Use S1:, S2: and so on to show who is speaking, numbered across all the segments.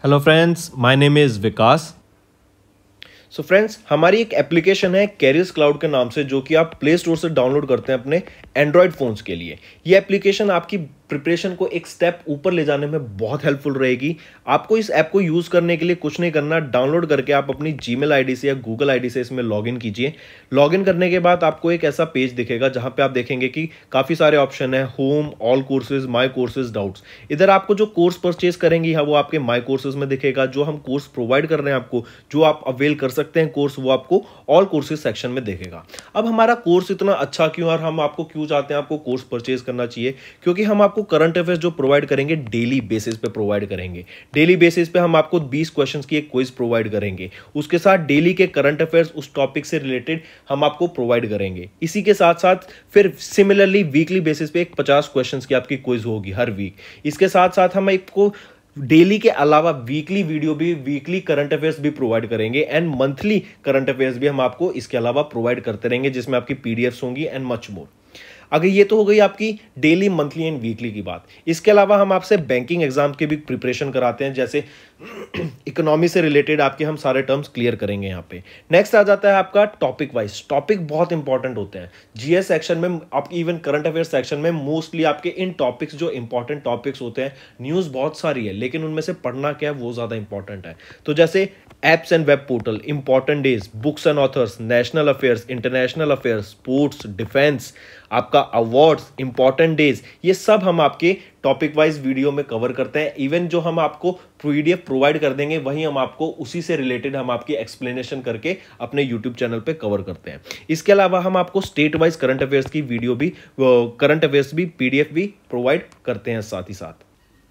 S1: Hello friends, my name is Vikas. So friends, हमारी एक application है कैरियर्स क्लाउड के नाम से, जो कि आप प्ले स्टोर से डाउनलोड करते हैं अपने एंड्रॉयड फ़ोन्स के लिए। ये एप्लीकेशन आपकी प्रिपरेशन को एक स्टेप ऊपर ले जाने में बहुत हेल्पफुल रहेगी। आपको इस ऐप को यूज़ करने के लिए कुछ नहीं करना, डाउनलोड करके आप अपनी जीमेल आईडी से या गूगल आईडी से इसमें लॉगिन कीजिए। लॉगिन करने के बाद आपको एक ऐसा पेज दिखेगा जहां पे आप देखेंगे कि काफ़ी सारे ऑप्शन है, home, all courses, my courses, doubts. इधर आपको जो कोर्स परचेज करेंगी वो आपके माई कोर्सेज में दिखेगा। जो हम कोर्स प्रोवाइड कर रहे हैं आपको, जो आप अवेल कर सकते हैं कोर्स, वो आपको ऑल कोर्सेज सेक्शन में दिखेगा। अब हमारा कोर्स इतना अच्छा क्यों और हम आपको क्यों चाहते हैं आपको कोर्स परचेज करना चाहिए? क्योंकि हम आपको करंट अफेयर्स जो प्रोवाइड करेंगे डेली बेसिस पे प्रोवाइड करेंगे। डेली बेसिस पे हम आपको 20 क्वेश्चंस की एक क्विज प्रोवाइड करेंगे। उसके साथ डेली के करंट अफेयर्स उस टॉपिक से रिलेटेड हम आपको प्रोवाइड करेंगे। इसी के साथ साथ फिर सिमिलरली वीकली बेसिस पे एक 50 क्वेश्चंस की आपकी क्विज होगी हर वीक। इसके साथ साथ हम आपको डेली के अलावा वीकली वीडियो भी, वीकली करंट अफेयर्स भी प्रोवाइड करेंगे एंड मंथली करंट अफेयर्स भी हम आपको इसके अलावा प्रोवाइड करते रहेंगे, जिसमें आपकी पीडीएफ्स होंगी एंड मच मोर। अगर ये तो हो गई आपकी डेली, मंथली एंड वीकली की बात। इसके अलावा हम आपसे बैंकिंग एग्जाम की भी प्रिपरेशन कराते हैं, जैसे इकोनॉमी से रिलेटेड आपके हम सारे टर्म्स क्लियर करेंगे यहाँ पे। नेक्स्ट आ जाता है आपका टॉपिक वाइज। टॉपिक बहुत इंपॉर्टेंट होते हैं जीएस सेक्शन में, आपकी इवन करंट अफेयर सेक्शन में मोस्टली आपके इन टॉपिक्स जो इंपॉर्टेंट टॉपिक्स होते हैं, न्यूज़ बहुत सारी है लेकिन उनमें से पढ़ना क्या है वो ज़्यादा इंपॉर्टेंट है। तो जैसे apps and web portal, important days, books and authors, national affairs, international affairs, sports, defence, आपका अवार्ड्स, इंपॉर्टेंट डेज, ये सब हम आपके टॉपिक वाइज वीडियो में कवर करते हैं। इवन जो हम आपको पीडीएफ प्रोवाइड कर देंगे वहीं हम आपको उसी से रिलेटेड हम आपकी एक्सप्लेनेशन करके अपने यूट्यूब चैनल पे कवर करते हैं। इसके अलावा हम आपको स्टेट वाइज करंट अफेयर्स की वीडियो भी, करंट अफेयर्स भी, पीडीएफ भी प्रोवाइड करते हैं साथ ही साथ।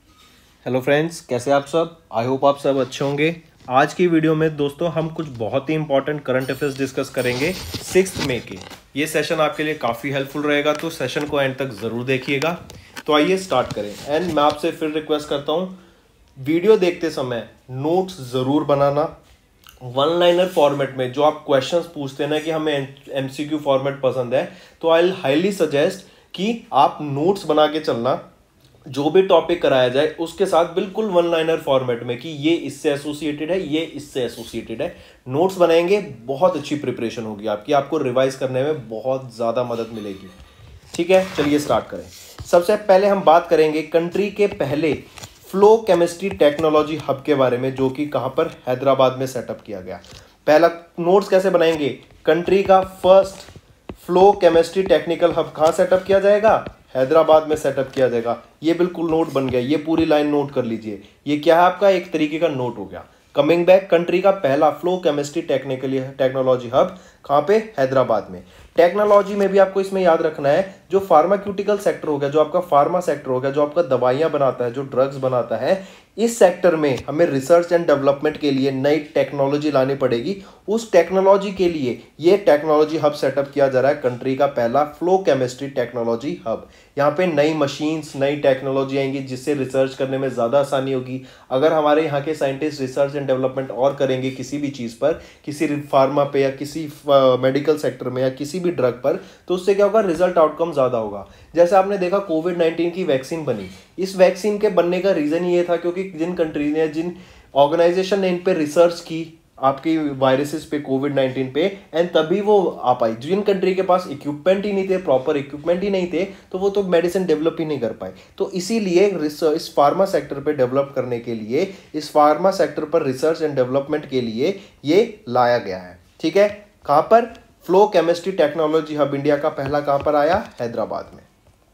S1: हेलो फ्रेंड्स, कैसे आप सब? आई होप आप सब अच्छे होंगे। आज की वीडियो में दोस्तों हम कुछ बहुत ही इंपॉर्टेंट करंट अफेयर्स डिस्कस करेंगे 6 मई के। ये सेशन आपके लिए काफ़ी हेल्पफुल रहेगा, तो सेशन को एंड तक ज़रूर देखिएगा। तो आइए स्टार्ट करें। एंड मैं आपसे फिर रिक्वेस्ट करता हूँ, वीडियो देखते समय नोट्स ज़रूर बनाना वन लाइनर फॉर्मेट में। जो आप क्वेश्चंस पूछते हैं ना कि हमें एमसीक्यू फॉर्मेट पसंद है, तो आई हाईली सजेस्ट कि आप नोट्स बना के चलना। जो भी टॉपिक कराया जाए उसके साथ बिल्कुल वन लाइनर फॉर्मेट में कि ये इससे एसोसिएटेड है, ये इससे एसोसिएटेड है। नोट्स बनाएंगे, बहुत अच्छी प्रिपरेशन होगी आपकी, आपको रिवाइज करने में बहुत ज़्यादा मदद मिलेगी। ठीक है, चलिए स्टार्ट करें। सबसे पहले हम बात करेंगे कंट्री के पहले फ्लो केमिस्ट्री टेक्नोलॉजी हब के बारे में, जो कि कहाँ पर, हैदराबाद में सेटअप किया गया। पहला नोट्स कैसे बनाएंगे? कंट्री का first flow chemistry technical hub कहाँ सेटअप किया जाएगा? हैदराबाद में सेटअप किया जाएगा। ये बिल्कुल नोट बन गया, ये पूरी लाइन नोट कर लीजिए। ये क्या है आपका, एक तरीके का नोट हो गया। कमिंग बैक, कंट्री का पहला फ्लो केमिस्ट्री टेक्नोलॉजी हब कहाँ पे? हैदराबाद में। टेक्नोलॉजी में भी आपको इसमें याद रखना है, जो फार्माक्यूटिकल सेक्टर हो गया, जो आपका फार्मा सेक्टर हो गया, जो आपका दवाइयां बनाता है, जो ड्रग्स बनाता है, इस सेक्टर में हमें रिसर्च एंड डेवलपमेंट के लिए नई टेक्नोलॉजी लानी पड़ेगी। उस टेक्नोलॉजी के लिए ये टेक्नोलॉजी हब सेटअप किया जा रहा है, कंट्री का पहला फ्लो केमिस्ट्री टेक्नोलॉजी हब। यहाँ पे नई मशीन्स, नई टेक्नोलॉजी आएंगी जिससे रिसर्च करने में ज़्यादा आसानी होगी। अगर हमारे यहाँ के साइंटिस्ट रिसर्च एंड डेवलपमेंट और करेंगे किसी भी चीज़ पर, किसी फार्मा पे या किसी मेडिकल सेक्टर में या किसी भी ड्रग पर, तो उससे क्या होगा, रिजल्ट आउटकम ज़्यादा होगा। जैसे आपने देखा कोविड-19 की वैक्सीन बनी। इस वैक्सीन के बनने का रीज़न ये था क्योंकि जिन कंट्रीज ने, जिन ऑर्गेनाइजेशन ने इन पे रिसर्च की आपकी वायरसेस पे, कोविड-19 पे, एंड तभी वो आ पाई। जिन कंट्री के पास इक्विपमेंट ही नहीं थे, प्रॉपर इक्विपमेंट ही नहीं थे, तो वो तो मेडिसिन डेवलप ही नहीं कर पाए। तो इसीलिए इस फार्मा सेक्टर पे डेवलप करने के लिए, इस फार्मा सेक्टर पर रिसर्च एंड डेवलपमेंट के लिए ये लाया गया है। ठीक है, कहाँ पर? Flow chemistry technology hub India का पहला कहाँ पर आया? हैदराबाद में।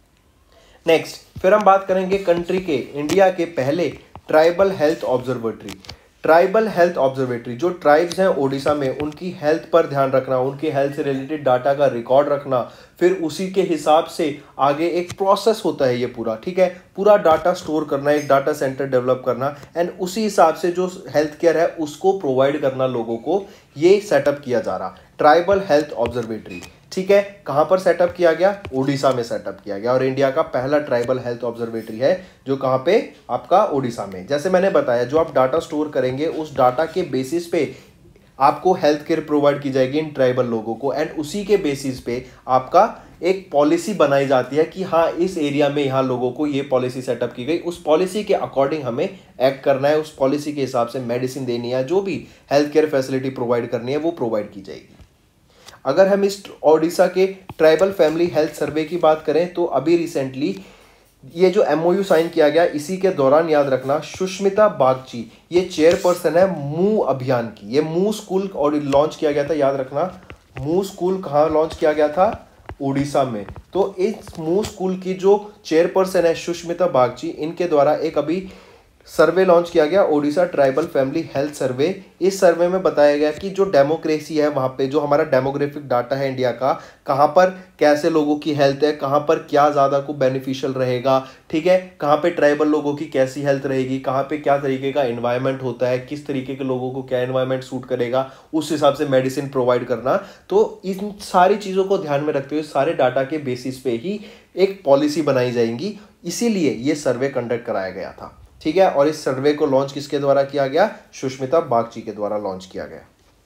S1: नेक्स्ट, फिर हम बात करेंगे कंट्री के, इंडिया के पहले tribal health observatory. Tribal health observatory, जो ट्राइब्स हैं ओडिशा में, उनकी हेल्थ पर ध्यान रखना, उनके हेल्थ से रिलेटेड डाटा का रिकॉर्ड रखना, फिर उसी के हिसाब से आगे एक प्रोसेस होता है ये पूरा। ठीक है, पूरा डाटा स्टोर करना, एक डाटा सेंटर डेवलप करना एंड उसी हिसाब से जो हेल्थ केयर है उसको प्रोवाइड करना लोगों को, ये सेटअप किया जा रहा ट्राइबल हेल्थ ऑब्जर्वेटरी। ठीक है, कहां पर सेटअप किया गया? ओडिशा में सेटअप किया गया, और इंडिया का पहला ट्राइबल हेल्थ ऑब्जर्वेटरी है जो कहां पे? आपका ओडिशा में। जैसे मैंने बताया, जो आप डाटा स्टोर करेंगे उस डाटा के बेसिस पे आपको हेल्थ केयर प्रोवाइड की जाएगी इन ट्राइबल लोगों को, एंड उसी के बेसिस पे आपका एक पॉलिसी बनाई जाती है कि हाँ इस एरिया में यहाँ लोगों को ये पॉलिसी सेटअप की गई, उस पॉलिसी के अकॉर्डिंग हमें एक्ट करना है, उस पॉलिसी के हिसाब से मेडिसिन देनी है, जो भी हेल्थ केयर फैसिलिटी प्रोवाइड करनी है वो प्रोवाइड की जाएगी। अगर हम इस ओडिशा के ट्राइबल फैमिली हेल्थ सर्वे की बात करें तो अभी रिसेंटली ये जो एमओयू साइन किया गया, इसी के दौरान याद रखना सुष्मिता बागची ये चेयरपर्सन है मूव अभियान की। ये मूव स्कूल और लॉन्च किया गया था, याद रखना मूव स्कूल कहाँ लॉन्च किया गया था, उड़ीसा में। तो इस मूव स्कूल की जो चेयरपर्सन है सुष्मिता बागची, इनके द्वारा एक अभी सर्वे लॉन्च किया गया, Odisha tribal family health survey. इस सर्वे में बताया गया कि जो डेमोक्रेसी है वहाँ पे, जो हमारा डेमोग्राफिक डाटा है इंडिया का, कहाँ पर कैसे लोगों की हेल्थ है, कहाँ पर क्या ज़्यादा को बेनिफिशियल रहेगा, ठीक है, कहाँ पे ट्राइबल लोगों की कैसी हेल्थ रहेगी, कहाँ पे क्या तरीके का एनवायरनमेंट होता है, किस तरीके के लोगों को क्या एनवायरनमेंट सूट करेगा, उस हिसाब से मेडिसिन प्रोवाइड करना। तो इन सारी चीज़ों को ध्यान में रखते हुए सारे डाटा के बेसिस पे ही एक पॉलिसी बनाई जाएंगी, इसीलिए ये सर्वे कंडक्ट कराया गया था, ठीक है। और इस सर्वे को लॉन्च किसके द्वारा किया गया, सुष्मिता बागची के द्वारा लॉन्च किया गया।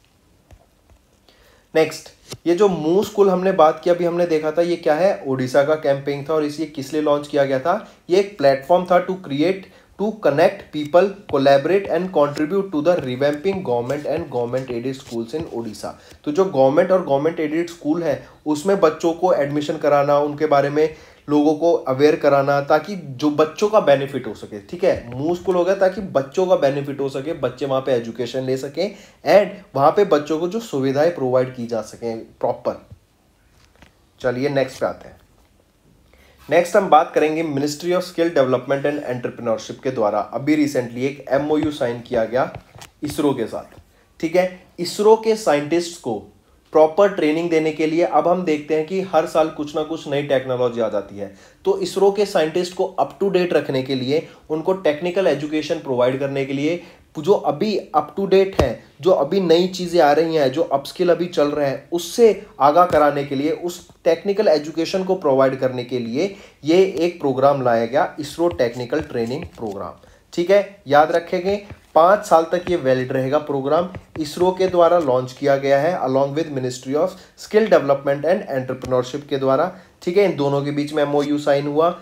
S1: नेक्स्ट, ये जो मूव स्कूल हमने बात की, अभी हमने देखा था ये क्या है, ओडिशा का कैंपेन था। और इसे किस लिए लॉन्च किया गया था, ये एक प्लेटफॉर्म था to connect people, collaborate and contribute to the revamping government and government aided schools in Odisha. तो जो गवर्नमेंट और गवर्नमेंट एडेड स्कूल है उसमें बच्चों को एडमिशन कराना, उनके बारे में लोगों को अवेयर कराना, ताकि जो बच्चों का बेनिफिट हो सके, ठीक है। मूव स्कूल हो गया ताकि बच्चों का बेनिफिट हो सके, बच्चे वहां पे एजुकेशन ले सके एंड वहां पे बच्चों को जो सुविधाएं प्रोवाइड की जा सके प्रॉपर। चलिए नेक्स्ट पे आते हैं। नेक्स्ट हम बात करेंगे ministry of skill development and entrepreneurship के द्वारा अभी रिसेंटली एक एमओयू साइन किया गया इसरो के साथ, ठीक है। इसरो के साइंटिस्ट को प्रॉपर ट्रेनिंग देने के लिए अब हम देखते हैं कि हर साल कुछ ना कुछ नई टेक्नोलॉजी आ जाती है, तो इसरो के साइंटिस्ट को अप टू डेट रखने के लिए, उनको टेक्निकल एजुकेशन प्रोवाइड करने के लिए, जो अभी अप टू डेट है, जो अभी नई चीज़ें आ रही हैं, जो अपस्किल अभी चल रहे हैं, उससे आगाह कराने के लिए, उस टेक्निकल एजुकेशन को प्रोवाइड करने के लिए ये एक प्रोग्राम लाया गया, इसरो टेक्निकल ट्रेनिंग प्रोग्राम, ठीक है। याद रखेंगे 5 साल तक ये वैलिड रहेगा प्रोग्राम, इसरो के द्वारा लॉन्च किया गया है along with ministry of skill development and entrepreneurship के द्वारा, ठीक है। इन दोनों के बीच में एमओयू साइन हुआ।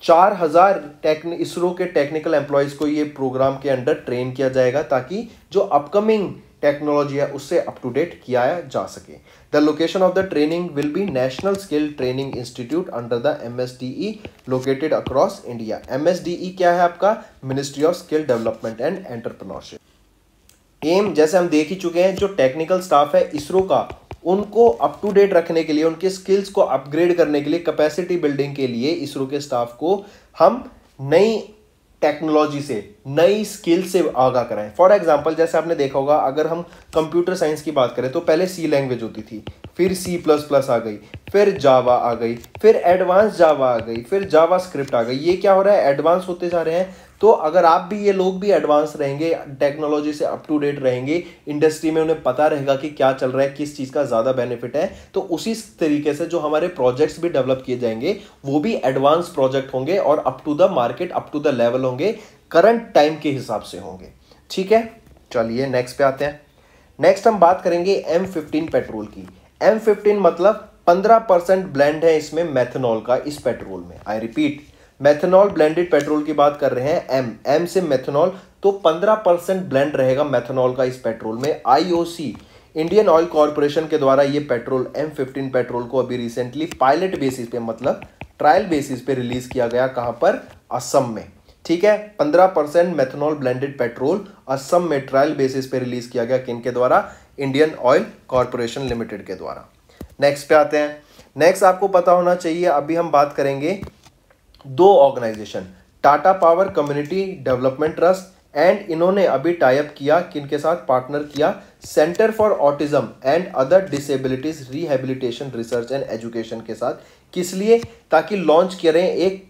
S1: 4000 इसरो के टेक्निकल एम्प्लॉयज को ये प्रोग्राम के अंडर ट्रेन किया जाएगा, ताकि जो अपकमिंग टेक्नोलॉजी है उससे अप टू डेट किया जा सके। The location of the training will be national skill training institute under the MSDE located across India. MSDE क्या है आपका, ministry of skill development and entrepreneurship. M जैसे हम देख ही चुके हैं, जो टेक्निकल स्टाफ है इसरो का, उनको अप टू डेट रखने के लिए, उनके स्किल्स को अपग्रेड करने के लिए, कैपेसिटी बिल्डिंग के लिए इसरो के स्टाफ को हम नई टेक्नोलॉजी से, नई स्किल से आगाह कराएं। फॉर एग्जांपल जैसे आपने देखा होगा, अगर हम कंप्यूटर साइंस की बात करें तो पहले सी लैंग्वेज होती थी, फिर C++ आ गई, फिर जावा आ गई, फिर एडवांस जावा आ गई, फिर जावा स्क्रिप्ट आ गई। ये क्या हो रहा है, एडवांस होते जा रहे हैं। तो अगर आप भी, ये लोग भी एडवांस रहेंगे, टेक्नोलॉजी से अप टू डेट रहेंगे, इंडस्ट्री में उन्हें पता रहेगा कि क्या चल रहा है, किस चीज़ का ज़्यादा बेनिफिट है, तो उसी तरीके से जो हमारे प्रोजेक्ट्स भी डेवलप किए जाएंगे वो भी एडवांस प्रोजेक्ट होंगे और up to the market, up to the level होंगे, करंट टाइम के हिसाब से होंगे, ठीक है। चलिए नेक्स्ट पे आते हैं। नेक्स्ट हम बात करेंगे M15 पेट्रोल की। M15 मतलब 15% ब्लेंड है इसमें मेथनॉल का, इस पेट्रोल में। I repeat, methanol blended petrol की बात कर रहे हैं, M से मेथनॉल, तो 15% ब्लेंड रहेगा मेथनॉल का इस पेट्रोल में। IOC इंडियन ऑयल कॉर्पोरेशन के द्वारा ये पेट्रोल M15 पेट्रोल को अभी रिसेंटली पायलट बेसिस पे, मतलब ट्रायल बेसिस पे रिलीज किया गया, कहां पर, असम में, ठीक है। 15% मेथनॉल ब्लेंडेड पेट्रोल असम में ट्रायल बेसिस पे रिलीज किया गया, किनके द्वारा, इंडियन ऑयल कॉर्पोरेशन लिमिटेड के द्वारा। नेक्स्ट पे आते हैं। नेक्स्ट आपको पता होना चाहिए, अभी हम बात करेंगे 2 organisation, Tata power community development trust and इन्होंने अभी टाइप किया, किनके साथ पार्टनर किया, centre for autism and other disabilities rehabilitation research and education के साथ। किस लिए, ताकि लॉन्च करें एक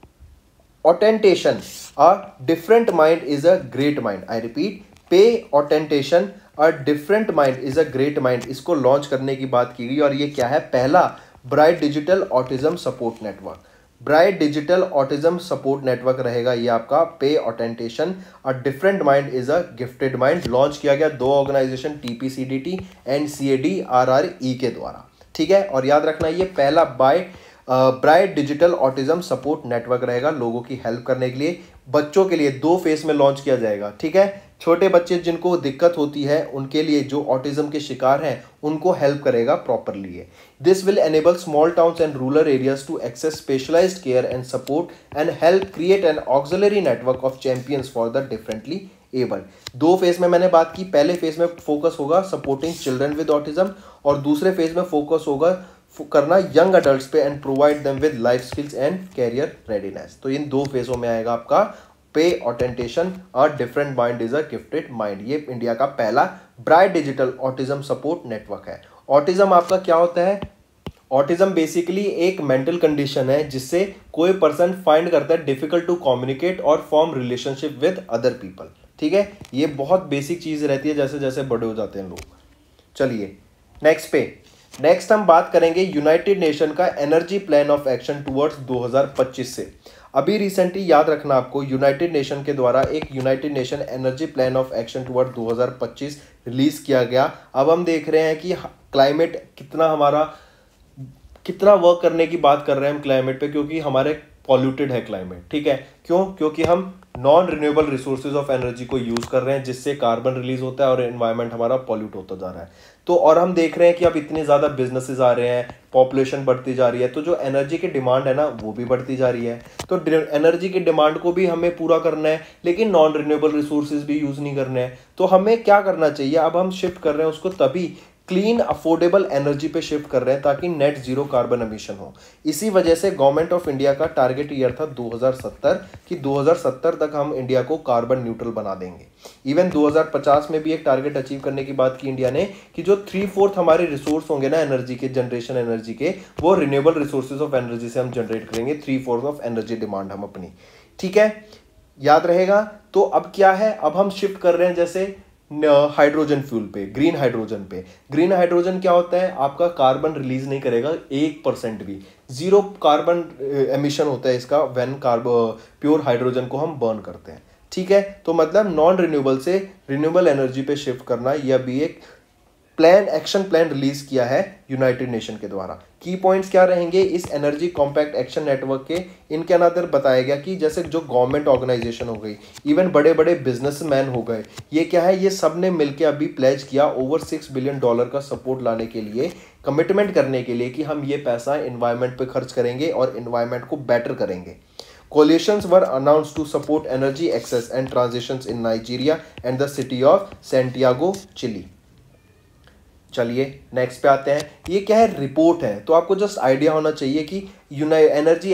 S1: attention, a different mind is a great mind. I repeat, pay attention a different mind is a great mind, इसको launch करने की बात की गई। और ये क्या है, पहला bright digital autism support network, bright digital autism support network रहेगा ये आपका। पे attention a different mind is a gifted mind, launch किया गया 2 ऑर्गेनाइजेशन, TPCDT एंड CADRRE के द्वारा, ठीक है। और याद रखना ये पहला bright digital autism support network रहेगा लोगों की हेल्प करने के लिए। बच्चों के लिए 2 फेज में लॉन्च किया जाएगा, ठीक है। छोटे बच्चे जिनको दिक्कत होती है उनके लिए, जो ऑटिज्म के शिकार हैं, उनको हेल्प करेगा properly. This will enable small towns and rural areas to access specialised care and support and help create an auxiliary network of champions for the differently abled. 2 phase में मैंने बात की। पहले फेज में फोकस होगा supporting children with autism, और दूसरे phase में फोकस होगा करना यंग अडल्ट्स पे and provide them with life skills and career readiness. तो इन 2 फेजों में आएगा आपका पे attention a different mind is a gifted mind. ये इंडिया का पहला bright digital autism support network है। ऑटिज्म आपका क्या होता है? ऑटिज्म बेसिकली एक मेंटल कंडीशन है जिससे कोई पर्सन फाइंड करता है डिफिकल्ट टू कम्युनिकेट और form relationship with other people, ठीक है। ये बहुत बेसिक चीज रहती है जैसे जैसे बड़े हो जाते हैं लोग। चलिए नेक्स्ट हम बात करेंगे यूनाइटेड नेशन का energy plan of action towards 2025 से। अभी रिसेंटली याद रखना आपको, यूनाइटेड नेशन के द्वारा एक United Nation energy plan of action toward 2025 release किया गया। अब हम देख रहे हैं कि क्लाइमेट कितना वर्क करने की बात कर रहे हैं हम क्लाइमेट पे, क्योंकि हमारे पॉल्यूटेड है क्लाइमेट, ठीक है। क्यों? क्योंकि हम non renewable resources of energy को यूज कर रहे हैं, जिससे कार्बन रिलीज होता है और एनवायरनमेंट हमारा पॉल्यूट होता जा रहा है। तो और हम देख रहे हैं कि अब इतने ज्यादा बिजनेसेस आ रहे हैं, पॉपुलेशन बढ़ती जा रही है, तो जो एनर्जी की डिमांड है ना वो भी बढ़ती जा रही है। तो एनर्जी की डिमांड को भी हमें पूरा करना है, लेकिन नॉन रिन्यूएबल रिसोर्सेज भी यूज नहीं करने हैं। तो हमें क्या करना चाहिए? अब हम शिफ्ट कर रहे हैं उसको, तभी क्लीन अफोर्डेबल एनर्जी पे शिफ्ट कर रहे हैं ताकि नेट जीरो कार्बन एमिशन हो। इसी वजह से गवर्नमेंट ऑफ इंडिया का टारगेट ईयर था 2070 कि 2070 तक हम इंडिया को कार्बन न्यूट्रल बना देंगे। इवन 2050 में भी एक टारगेट अचीव करने की बात की इंडिया ने कि जो 3/4 हमारे रिसोर्स होंगे ना एनर्जी के, जनरेशन एनर्जी के, वो रिन्यूएबल रिसोर्सेज ऑफ एनर्जी से हम जनरेट करेंगे। 3/4 ऑफ एनर्जी डिमांड हम अपनी, ठीक है, याद रहेगा। तो अब क्या है, अब हम शिफ्ट कर रहे हैं जैसे हाइड्रोजन फ्यूल पे, ग्रीन हाइड्रोजन पे। ग्रीन हाइड्रोजन क्या होता है? आपका कार्बन रिलीज नहीं करेगा 1% भी, 0 कार्बन एमिशन होता है इसका व्हेन प्योर हाइड्रोजन को हम बर्न करते हैं, ठीक है। तो मतलब नॉन रिन्यूएबल से रिन्यूएबल एनर्जी पे शिफ्ट करना, यह भी एक एक्शन प्लान रिलीज किया है यूनाइटेड नेशन के द्वारा। की पॉइंट्स क्या रहेंगे इस एनर्जी कॉम्पैक्ट एक्शन नेटवर्क के? इनके अंदर बताया गया कि जैसे जो गवर्नमेंट ऑर्गेनाइजेशन हो गई, इवन बड़े बड़े बिजनेसमैन हो गए, ये क्या है, ये सब ने मिलकर अभी प्लेज किया ओवर $6 बिलियन का सपोर्ट लाने के लिए, कमिटमेंट करने के लिए कि हम ये पैसा एनवायरमेंट पे खर्च करेंगे और एनवायरमेंट को बेटर करेंगे। Coalitions were announced to support energy access and transitions in Nigeria and the city of Santiago, Chile. चलिए नेक्स्ट पे आते हैं। ये क्या है? रिपोर्ट है, तो आपको जस्ट आइडिया होना चाहिए कि energy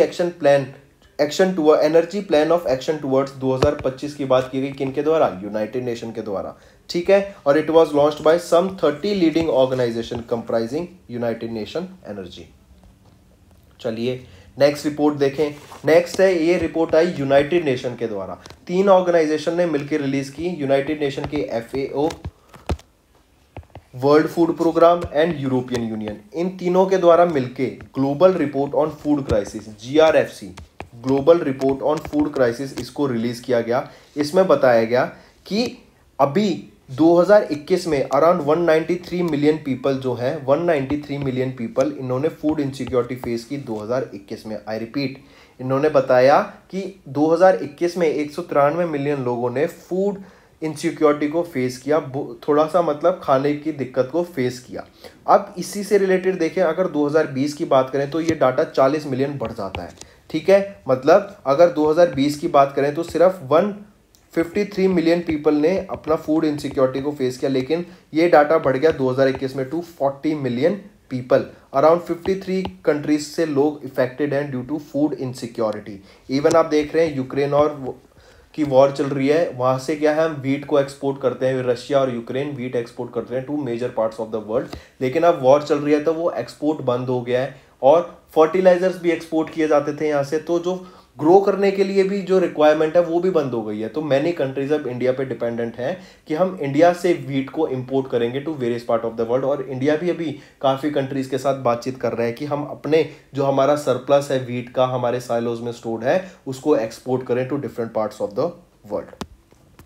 S1: plan of action towards 2025 की बात की गई किनके द्वारा? यूनाइटेड नेशन के द्वारा, ठीक है। और it was launched by some 30 leading organisation comprising United Nation energy. चलिए नेक्स्ट रिपोर्ट देखें। नेक्स्ट है, ये रिपोर्ट आई यूनाइटेड नेशन के द्वारा, 3 ऑर्गेनाइजेशन ने मिलकर रिलीज की। यूनाइटेड नेशन के FAO, world food programme and European Union, इन तीनों के द्वारा मिलके global report on food crisis, GRFC, global report on food crisis, इसको रिलीज किया गया। इसमें बताया गया कि अभी 2021 में अराउंड 193 मिलियन पीपल जो है, 193 मिलियन पीपल इन्होंने फूड इनसिक्योरिटी फेस की 2021 में। आई रिपीट, इन्होंने बताया कि 2021 में 193 मिलियन लोगों ने फूड इनसिक्योरिटी को फेस किया, थोड़ा सा मतलब खाने की दिक्कत को फेस किया। अब इसी से रिलेटेड देखें, अगर 2020 की बात करें तो ये डाटा 40 मिलियन बढ़ जाता है, ठीक है। मतलब अगर 2020 की बात करें तो सिर्फ 153 मिलियन पीपल ने अपना फूड इनसिक्योरिटी को फेस किया, लेकिन ये डाटा बढ़ गया 2021 में to 40 million people. Around 53 countries से लोग इफेक्टेड हैं due to food insecurity. Even आप देख रहे हैं यूक्रेन और की वॉर चल रही है, वहां से क्या है, हम वीट को एक्सपोर्ट करते हैं, रशिया और यूक्रेन वीट एक्सपोर्ट करते हैं 2 major parts of the world. लेकिन अब वॉर चल रही है तो वो एक्सपोर्ट बंद हो गया है, और फर्टिलाइजर्स भी एक्सपोर्ट किए जाते थे यहाँ से, तो जो ग्रो करने के लिए भी जो रिक्वायरमेंट है वो भी बंद हो गई है। तो मैनी कंट्रीज अब इंडिया पे डिपेंडेंट हैं कि हम इंडिया से वीट को इंपोर्ट करेंगे to various part of the world. और इंडिया भी अभी काफ़ी कंट्रीज के साथ बातचीत कर रहा है कि हम अपने जो हमारा सरप्लस है वीट का, हमारे साइलोज में स्टोर्ड है, उसको एक्सपोर्ट करें to different parts of the world.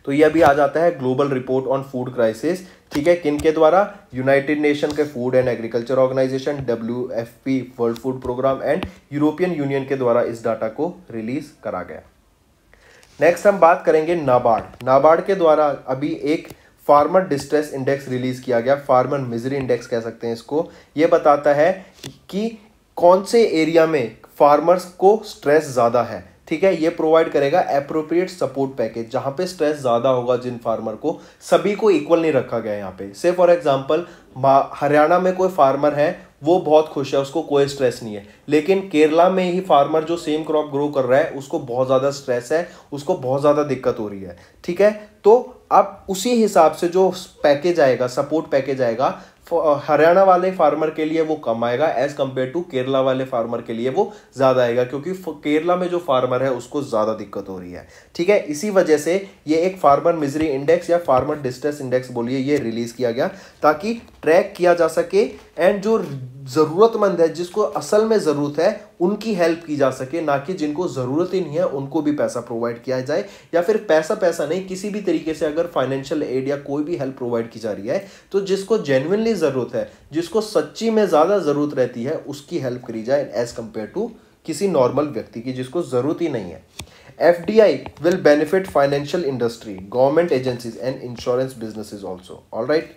S1: तो ये अभी आ जाता है global report on food crisis, ठीक है, किन के द्वारा, यूनाइटेड नेशन के food and agriculture organisation, WFP world food programme and European Union के द्वारा इस डाटा को रिलीज करा गया। नेक्स्ट हम बात करेंगे नाबार्ड। नाबार्ड के द्वारा अभी एक फार्मर डिस्ट्रेस इंडेक्स रिलीज किया गया, फार्मर मिजरी इंडेक्स कह सकते हैं इसको। ये बताता है कि कौन से एरिया में फार्मर्स को स्ट्रेस ज्यादा है, ठीक है। ये प्रोवाइड करेगा एप्रोप्रिएट सपोर्ट पैकेज, जहां पे स्ट्रेस ज्यादा होगा जिन फार्मर को, सभी को इक्वल नहीं रखा गया यहाँ पे। से फॉर एग्जांपल हरियाणा में कोई फार्मर है, वो बहुत खुश है, उसको कोई स्ट्रेस नहीं है, लेकिन केरला में ही फार्मर जो सेम क्रॉप ग्रो कर रहा है उसको बहुत ज्यादा स्ट्रेस है, उसको बहुत ज्यादा दिक्कत हो रही है, ठीक है। तो अब उसी हिसाब से जो पैकेज आएगा, सपोर्ट पैकेज आएगा, हरियाणा वाले फार्मर के लिए वो कम आएगा एज कंपेयर टू केरला वाले फार्मर के लिए वो ज्यादा आएगा, क्योंकि केरला में जो फार्मर है उसको ज्यादा दिक्कत हो रही है, ठीक है। इसी वजह से ये एक फार्मर मिजरी इंडेक्स या फार्मर डिस्ट्रेस इंडेक्स बोलिए, ये रिलीज किया गया ताकि ट्रैक किया जा सके एंड जो जरूरतमंद है, जिसको असल में जरूरत है, उनकी हेल्प की जा सके, ना कि जिनको जरूरत ही नहीं है उनको भी पैसा प्रोवाइड किया जाए, या फिर पैसा नहीं, किसी भी तरीके से अगर फाइनेंशियल एड या कोई भी हेल्प प्रोवाइड की जा रही है तो जिसको जेन्युइनली जरूरत है, जिसको सच्ची में ज्यादा जरूरत रहती है, उसकी हेल्प करी जाए एज कंपेयर टू किसी नॉर्मल व्यक्ति की जिसको जरूरत ही नहीं है। FDI will benefit financial industry, government agencies and insurance businesses also. All right.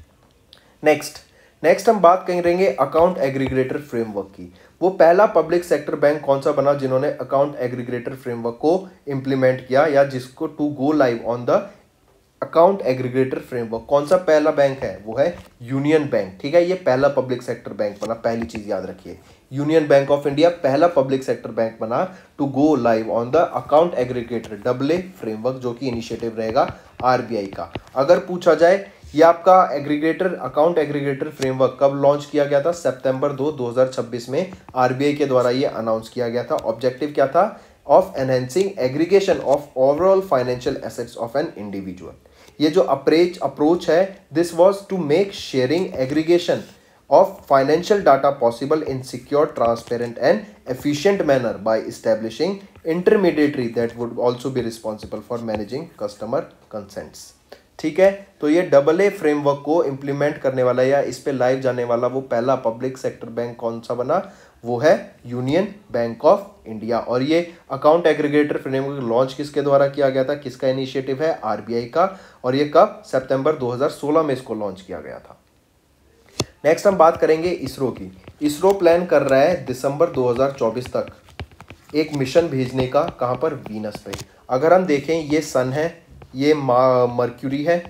S1: Next हम बात करेंगे अकाउंट एग्रीगेटर फ्रेमवर्क की। वो पहला पब्लिक सेक्टर बैंक कौन सा बना जिन्होंने अकाउंट एग्रीगेटर फ्रेमवर्क को इंप्लीमेंट किया, या जिसको to go live on the account aggregator framework, कौन सा पहला बैंक है, वो है यूनियन बैंक, ठीक है। ये पहला पब्लिक सेक्टर बैंक बना, पहली चीज याद रखिए, यूनियन बैंक ऑफ इंडिया पहला पब्लिक सेक्टर बैंक बना to go live on the account aggregator AA framework, जो कि इनिशिएटिव रहेगा RBI का। अगर पूछा जाए ये आपका एग्रीगेटर अकाउंट एग्रीगेटर फ्रेमवर्क कब लॉन्च किया गया था, सितंबर 2, 2026 में RBI के द्वारा ये अनाउंस किया गया था। ऑब्जेक्टिव क्या था, of enhancing aggregation of overall financial assets of an individual. ये जो अप्रोच है, this was to make sharing aggregation of financial data possible in secure, transparent and efficient manner by establishing intermediary that would also be responsible for managing customer consents, ठीक है। तो ये AA framework को implement करने वाला या इस पे लाइव जाने वाला वो पहला पब्लिक सेक्टर बैंक कौन सा बना, वो है यूनियन बैंक ऑफ इंडिया। और ये अकाउंट एग्रीगेटर फ्रेमवर्क लॉन्च किसके द्वारा किया गया था, किसका इनिशिएटिव है, RBI का, और ये कब, सितंबर 2016 में इसको लॉन्च किया गया था। नेक्स्ट हम बात करेंगे इसरो की। इसरो प्लान कर रहा है दिसंबर 2024 तक एक मिशन भेजने का, कहां पर, वीनस पे। अगर हम देखें, ये सन है, ये मर्क्यूरी है,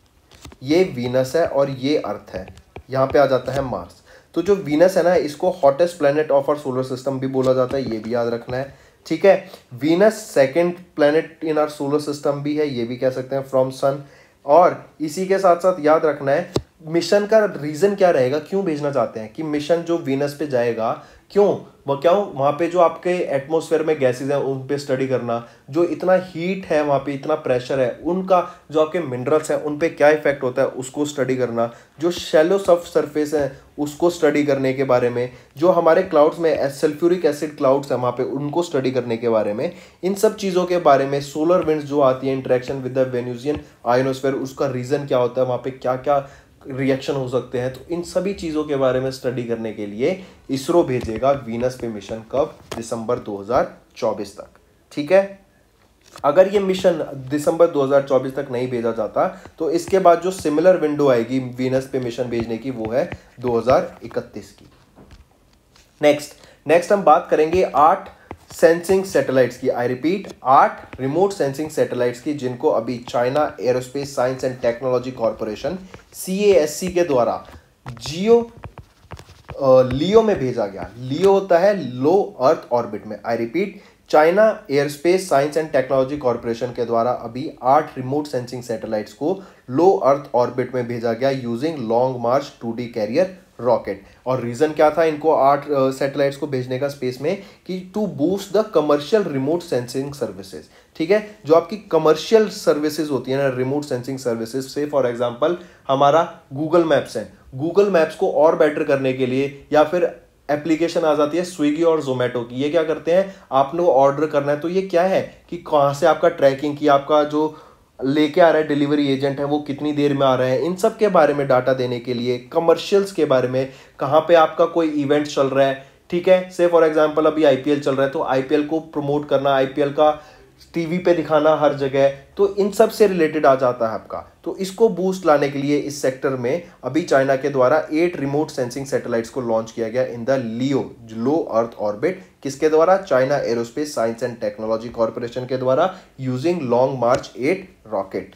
S1: ये वीनस है और ये अर्थ है, यहाँ पे आ जाता है मार्स। तो जो वीनस है ना, इसको hottest planet of our solar system भी बोला जाता है, ये भी याद रखना है, ठीक है। Venus second planet in our solar system भी है, ये भी कह सकते हैं फ्रॉम सन। और इसी के साथ साथ याद रखना है मिशन का रीजन क्या रहेगा, क्यों भेजना चाहते हैं कि मिशन जो वीनस पे जाएगा, क्यों वहां पे जो आपके एटमॉस्फेयर में गैसेस हैं उन पे स्टडी करना, जो इतना हीट है वहां पे, इतना प्रेशर है, उनका जो आपके मिनरल्स हैं उन पे क्या इफेक्ट होता है उसको स्टडी करना, जो शैलो सब सरफेस है उसको स्टडी करने के बारे में, जो हमारे क्लाउड्स में सल्फ्यूरिक एसिड क्लाउड्स हैं वहां पे उनको स्टडी करने के बारे में, इन सब चीज़ों के बारे में, सोलर विंड्स जो आती है interaction with the Venusian ionosphere, उसका रीजन क्या होता है, वहां पे क्या क्या रिएक्शन हो सकते हैं, तो इन सभी चीज़ों के बारे में स्टडी करने के लिए इसरो भेजेगा वीनस पे मिशन, कब, दिसंबर 2024 तक, ठीक है। अगर ये मिशन दिसंबर 2024 तक नहीं भेजा जाता तो इसके बाद जो सिमिलर विंडो आएगी वीनस पे मिशन भेजने की, वो है 2031 की। नेक्स्ट हम बात करेंगे 8 सेंसिंग सैटेलाइट्स की। I repeat, 8 remote sensing satellites की, जिनको अभी China aerospace science and technology corporation CASC के द्वारा लियो में भेजा गया। लियो होता है लो अर्थ ऑर्बिट में। I repeat, China airspace science and technology corporation के द्वारा अभी 8 रिमोट सेंसिंग सैटेलाइट्स को लो अर्थ ऑर्बिट में भेजा गया using Long March 2D carrier rocket. और रीजन क्या था इनको 8 सैटेलाइट्स को भेजने का स्पेस में, कि to boost the commercial remote sensing services, ठीक है। जो आपकी कमर्शियल सर्विसेज होती है ना, रिमोट सेंसिंग सर्विसेज, से फॉर एग्जांपल हमारा गूगल मैप्स है, गूगल मैप्स को और बेटर करने के लिए, या फिर एप्लीकेशन आ जाती है स्विगी और जोमेटो की। ये क्या करते हैं, आपने ऑर्डर करना है तो ये क्या है कि कहाँ से आपका ट्रैकिंग की, आपका जो लेके आ रहा है, डिलीवरी एजेंट है वो कितनी देर में आ रहा है, इन सब के बारे में डाटा देने के लिए, कमर्शियल्स के बारे में, कहाँ पे आपका कोई इवेंट चल रहा है, ठीक है, से फॉर एग्जांपल अभी आईपीएल चल रहा है तो आईपीएल को प्रमोट करना, आईपीएल का टीवी पे दिखाना हर जगह, तो इन सब से रिलेटेड आ जाता है आपका। तो इसको बूस्ट लाने के लिए इस सेक्टर में अभी चाइना के द्वारा 8 रिमोट सेंसिंग सैटेलाइट्स को लॉन्च किया गया in the Leo low earth orbit. किसके द्वारा? China aerospace science and technology corporation के द्वारा, यूजिंग लॉन्ग मार्च 8 रॉकेट।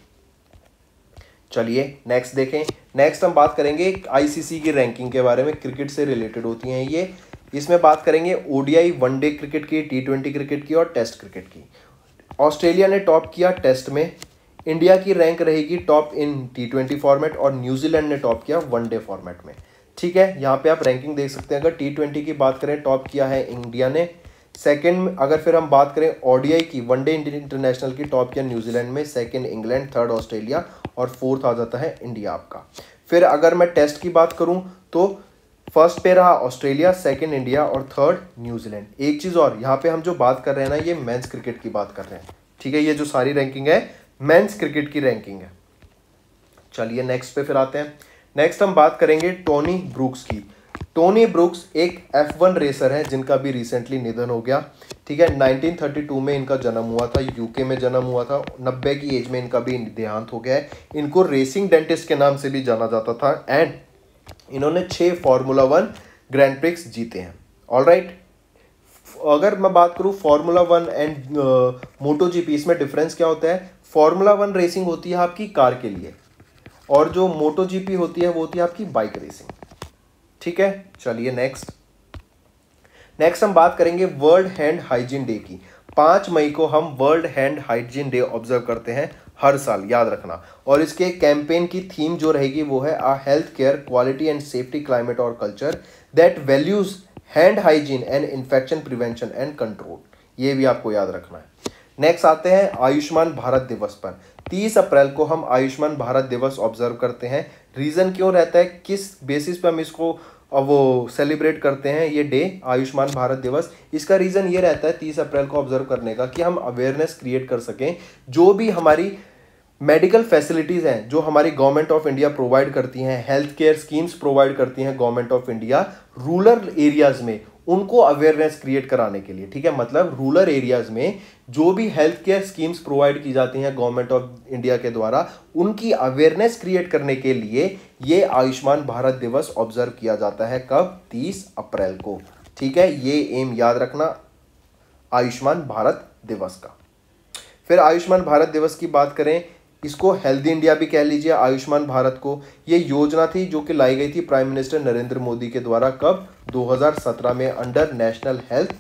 S1: चलिए नेक्स्ट देखें। नेक्स्ट हम बात करेंगे आईसीसी की रैंकिंग के बारे में, क्रिकेट से रिलेटेड होती हैं ये। इसमें बात करेंगे ओडीआई वनडे क्रिकेट की, टी20 क्रिकेट की और टेस्ट क्रिकेट की। ऑस्ट्रेलिया ने टॉप किया टेस्ट में, इंडिया की रैंक रहेगी टॉप इन टी20 फॉर्मेट और न्यूजीलैंड ने टॉप किया वनडे फॉर्मेट में। ठीक है, यहाँ पे आप रैंकिंग देख सकते हैं। अगर टी20 की बात करें टॉप किया है इंडिया ने, सेकंड अगर फिर हम बात करें ओडीआई की, वनडे इंटरनेशनल की, टॉप किया न्यूजीलैंड में, सेकंड इंग्लैंड, थर्ड ऑस्ट्रेलिया और फोर्थ आ जाता है इंडिया आपका। फिर अगर मैं टेस्ट की बात करूं तो फर्स्ट पे रहा ऑस्ट्रेलिया, सेकंड इंडिया और थर्ड न्यूजीलैंड। एक चीज़ और, यहाँ पे हम जो बात कर रहे हैं ना, ये मेंस क्रिकेट की बात कर रहे हैं, ठीक है, ये जो सारी रैंकिंग है मेंस क्रिकेट की रैंकिंग है। चलिए नेक्स्ट पे फिर आते हैं। नेक्स्ट हम बात करेंगे टोनी ब्रूक्स की। टोनी ब्रूक्स एक F1 रेसर है जिनका भी रिसेंटली निधन हो गया। ठीक है, 1932 में इनका जन्म हुआ था, यूके में जन्म हुआ था, 90 की एज में इनका भी देहांत हो गया है। इनको रेसिंग डेंटिस्ट के नाम से भी जाना जाता था एंड इन्होंने 6 फार्मूला 1 ग्रैंड प्रिक्स जीते हैं। ऑलराइट, अगर मैं बात करूं फार्मूला 1 एंड मोटो जीपी, इसमें डिफरेंस क्या होता है? फार्मूला 1 रेसिंग होती है आपकी कार के लिए और जो मोटो जीपी होती है वो होती है आपकी बाइक रेसिंग। ठीक है, चलिए नेक्स्ट हम बात करेंगे वर्ल्ड हैंड हाइजीन डे की। 5 मई को हम world hand hygiene day observe करते हैं हर साल, याद रखना। और इसके कैंपेन की थीम जो रहेगी वो है uh health care quality and safety climate और culture that values hand hygiene and infection prevention and control. ये भी आपको याद रखना है। नेक्स्ट आते हैं आयुष्मान भारत दिवस पर। 30 अप्रैल को हम आयुष्मान भारत दिवस ऑब्जर्व करते हैं। रीजन क्यों रहता है, किस बेसिस पे हम इसको वो सेलिब्रेट करते हैं ये डे, आयुष्मान भारत दिवस? इसका रीज़न ये रहता है 30 अप्रैल को ऑब्जर्व करने का कि हम अवेयरनेस क्रिएट कर सकें। जो भी हमारी मेडिकल फैसिलिटीज़ हैं जो हमारी गवर्नमेंट ऑफ इंडिया प्रोवाइड करती हैं, हेल्थ केयर स्कीम्स प्रोवाइड करती हैं government of India, rural areas में उनको अवेयरनेस क्रिएट कराने के लिए। ठीक है, मतलब रूरल एरियाज़ में जो भी हेल्थ केयर स्कीम्स प्रोवाइड की जाती हैं गवर्नमेंट ऑफ इंडिया के द्वारा, उनकी अवेयरनेस क्रिएट करने के लिए ये आयुष्मान भारत दिवस ऑब्जर्व किया जाता है। कब? 30 अप्रैल को। ठीक है, ये एम याद रखना आयुष्मान भारत दिवस का। फिर आयुष्मान भारत दिवस की बात करें, इसको हेल्दी इंडिया भी कह लीजिए आयुष्मान भारत को। ये योजना थी जो कि लाई गई थी प्राइम मिनिस्टर नरेंद्र मोदी के द्वारा। कब? 2017 में अंडर नेशनल हेल्थ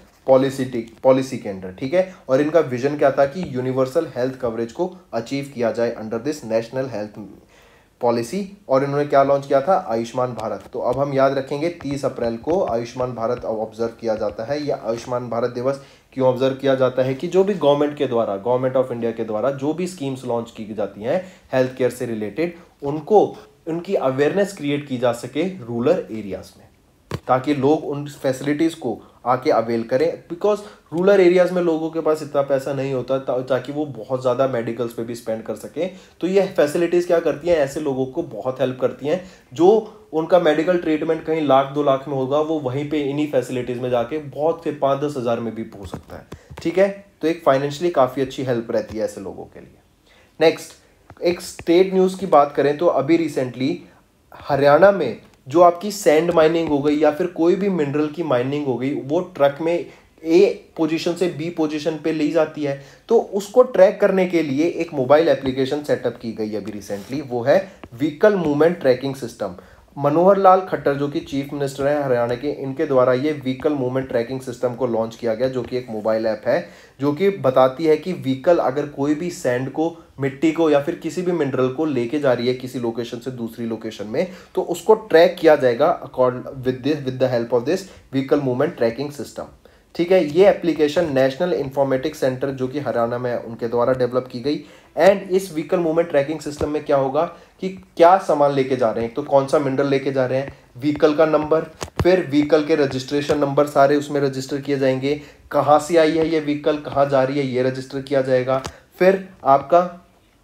S1: पॉलिसी के अंडर। ठीक है, और इनका विजन क्या था कि यूनिवर्सल हेल्थ कवरेज को अचीव किया जाए under this national health policy. और इन्होंने क्या लॉन्च किया था? आयुष्मान भारत। तो अब हम याद रखेंगे 30 अप्रैल को आयुष्मान भारत ऑब्जर्व किया जाता है। या आयुष्मान भारत दिवस क्यों ऑब्जर्व किया जाता है कि जो भी गवर्नमेंट के द्वारा, गवर्नमेंट ऑफ इंडिया के द्वारा जो भी स्कीम्स लॉन्च की जाती हैं हेल्थ केयर से रिलेटेड, उनको उनकी अवेयरनेस क्रिएट की जा सके रूरल एरियाज में, ताकि लोग उन फैसिलिटीज़ को आके अवेल करें। बिकॉज रूरल एरियाज में लोगों के पास इतना पैसा नहीं होता ताकि वो बहुत ज़्यादा मेडिकल्स पे भी स्पेंड कर सकें। तो ये फैसिलिटीज़ क्या करती हैं, ऐसे लोगों को बहुत हेल्प करती हैं जो उनका मेडिकल ट्रीटमेंट कहीं 1-2 लाख में होगा, वो वहीं पे इन्हीं फैसिलिटीज़ में जाके बहुत फिर 5-10 हज़ार में भी पहुंच सकता है। ठीक है, तो एक फाइनेंशियली काफ़ी अच्छी हेल्प रहती है ऐसे लोगों के लिए। नेक्स्ट एक स्टेट न्यूज़ की बात करें तो अभी रिसेंटली हरियाणा में जो आपकी सैंड माइनिंग हो गई या फिर कोई भी मिनरल की माइनिंग हो गई, वो ट्रक में ए पोजीशन से बी पोजीशन पे ली जाती है। तो उसको ट्रैक करने के लिए एक मोबाइल एप्लीकेशन सेटअप की गई अभी रिसेंटली, वो है vehicle movement tracking system. Manohar Lal Khattar जो कि चीफ मिनिस्टर हैं हरियाणा के, इनके द्वारा ये व्हीकल मूवमेंट ट्रैकिंग सिस्टम को लॉन्च किया गया, जो कि एक मोबाइल ऐप है जो कि बताती है कि व्हीकल अगर कोई भी सैंड को, मिट्टी को या फिर किसी भी मिनरल को लेके जा रही है किसी लोकेशन से दूसरी लोकेशन में, तो उसको ट्रैक किया जाएगा with the help of this vehicle movement tracking system. ठीक है, ये एप्लीकेशन नेशनल इंफॉर्मेटिक्स सेंटर जो कि हरियाणा में है उनके द्वारा डेवलप की गई। एंड इस व्हीकल मूवमेंट ट्रैकिंग सिस्टम में क्या होगा कि क्या सामान लेके जा रहे हैं, तो कौन सा मिनरल लेके जा रहे हैं, व्हीकल का नंबर, फिर व्हीकल के रजिस्ट्रेशन नंबर सारे उसमें रजिस्टर किए जाएंगे, कहाँ से आई है ये व्हीकल, कहाँ जा रही है ये रजिस्टर किया जाएगा, फिर आपका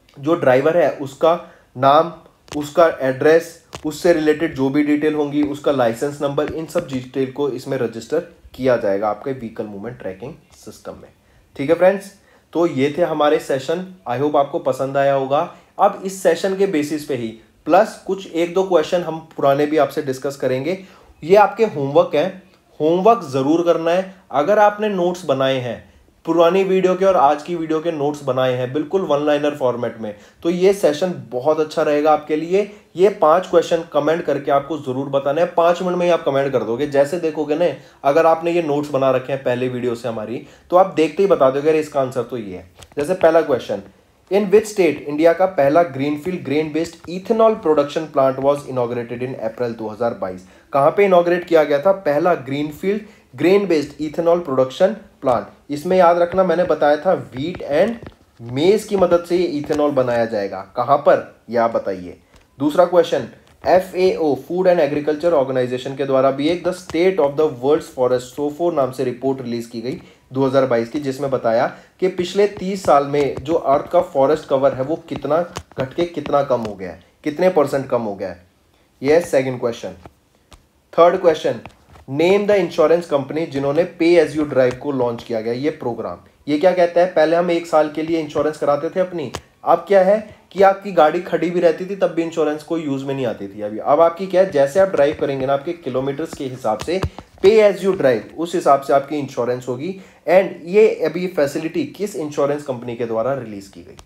S1: जो ड्राइवर है उसका नाम, उसका एड्रेस, उससे रिलेटेड जो भी डिटेल होंगी, उसका लाइसेंस नंबर, इन सब डिटेल को इसमें रजिस्टर किया जाएगा आपके व्हीकल मूवमेंट ट्रैकिंग सिस्टम में। ठीक है फ्रेंड्स, तो ये थे हमारे सेशन, आई होप आपको पसंद आया होगा। अब इस सेशन के बेसिस पे ही प्लस कुछ 1-2 क्वेश्चन हम पुराने भी आपसे डिस्कस करेंगे। ये आपके होमवर्क है, होमवर्क जरूर करना है। अगर आपने नोट्स बनाए हैं, पुरानी वीडियो के और आज की वीडियो के नोट्स बनाए हैं बिल्कुल वन लाइनर फॉर्मेट में, तो ये सेशन बहुत अच्छा रहेगा आपके लिए। ये 5 क्वेश्चन कमेंट करके आपको जरूर बताना है, 5 मिनट में ही आप कमेंट कर दोगे। जैसे देखोगे ना, अगर आपने ये नोट्स बना रखे हैं पहले वीडियो से हमारी, तो आप देखते ही बता दोगे इसका आंसर तो ये है। जैसे पहला question, in which state India का पहला greenfield grain based ethanol production plant was inaugurated in April 2022? कहां पे इनॉग्रेट किया गया था पहला greenfield grain based ethanol production plant? इसमें याद रखना मैंने बताया था व्हीट एंड मेज की मदद से ये इथेनॉल बनाया जाएगा। कहां पर, यह आप बताइए। दूसरा question, FAO food and agriculture organization के द्वारा भी एक the state of the world's forest SOFOR नाम से रिपोर्ट रिलीज की गई 2022 की, जिसमें बताया कि पिछले 30 साल में जो अर्थ का फॉरेस्ट कवर है वो कितना घट के कितना कम हो गया है, कितने % कम हो गया है। यह second question. Third question, name the insurance company जिन्होंने पे एज यू ड्राइव को लॉन्च किया गया। ये प्रोग्राम ये क्या कहता है, पहले हम 1 साल के लिए इंश्योरेंस कराते थे अपनी, अब क्या है कि आपकी गाड़ी खड़ी भी रहती थी तब भी इंश्योरेंस कोई यूज में नहीं आती थी। अभी अब आपकी क्या है, जैसे आप ड्राइव करेंगे ना, आपके किलोमीटर्स के हिसाब से पे एज यू ड्राइव, उस हिसाब से आपकी इंश्योरेंस होगी। एंड ये अभी फैसिलिटी किस इंश्योरेंस कंपनी के द्वारा रिलीज की गई।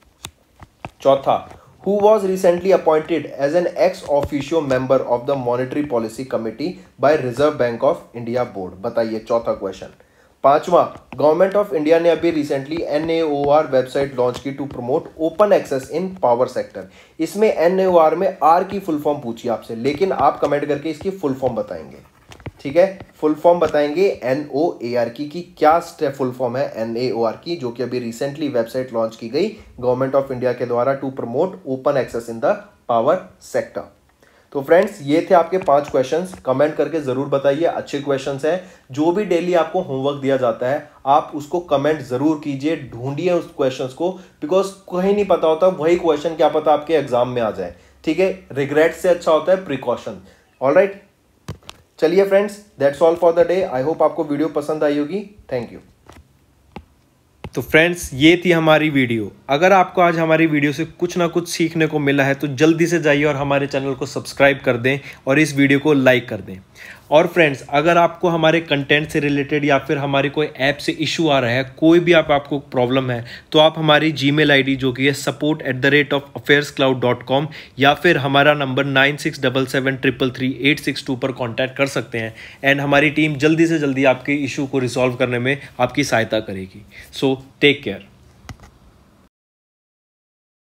S1: चौथा, who was recently appointed as an ex officio member of the Monetary Policy Committee by Reserve Bank of India Board? बताइए चौथा क्वेश्चन। पांचवा, गवर्नमेंट ऑफ इंडिया ने अभी रिसेंटली NAOR वेबसाइट लॉन्च की to promote open access in power sector. इसमें NAOR में R की full form पूछी आपसे, लेकिन आप कमेंट करके इसकी फुल फॉर्म बताएंगे। ठीक है, फुल फॉर्म बताएंगे NOAR की क्या फुल फॉर्म है NAOR की, जो कि अभी रिसेंटली वेबसाइट लॉन्च की गई गवर्नमेंट ऑफ इंडिया के द्वारा to promote open access in the power sector. तो फ्रेंड्स, ये थे आपके 5 क्वेश्चंस, कमेंट करके जरूर बताइए, अच्छे क्वेश्चंस हैं। जो भी डेली आपको होमवर्क दिया जाता है आप उसको कमेंट जरूर कीजिए, ढूंढिए उस क्वेश्चंस को, बिकॉज कहीं नहीं पता होता वही क्वेश्चन क्या पता आपके एग्जाम में आ जाए। ठीक है, रिग्रेट से अच्छा होता है प्रिकॉशन। ऑलराइट, चलिए friends, that's all for the day. I hope आपको वीडियो पसंद आई होगी। Thank you. तो फ्रेंड्स, ये थी हमारी वीडियो। अगर आपको आज हमारी वीडियो से कुछ ना कुछ सीखने को मिला है तो जल्दी से जाइए और हमारे चैनल को सब्सक्राइब कर दें और इस वीडियो को लाइक कर दें। और फ्रेंड्स, अगर आपको हमारे कंटेंट से रिलेटेड या फिर हमारी कोई ऐप से इशू आ रहा है, कोई भी आपको प्रॉब्लम है, तो आप हमारी जीमेल आईडी जो कि है support@affairscloud.com या फिर हमारा नंबर 9677333862 पर कॉन्टैक्ट कर सकते हैं। एंड हमारी टीम जल्दी से जल्दी आपके इशू को रिजॉल्व करने में आपकी सहायता करेगी। So take care.